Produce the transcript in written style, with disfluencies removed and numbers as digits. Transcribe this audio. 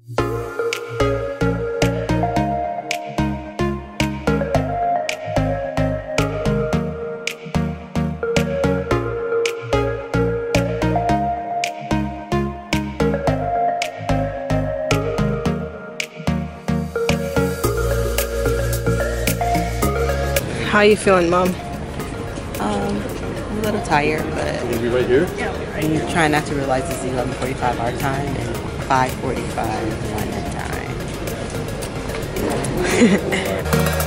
How you feeling, Mom? A little tired, but We'll be right here. I'm trying not to realize it's 11:45 our time and 5:45 London time.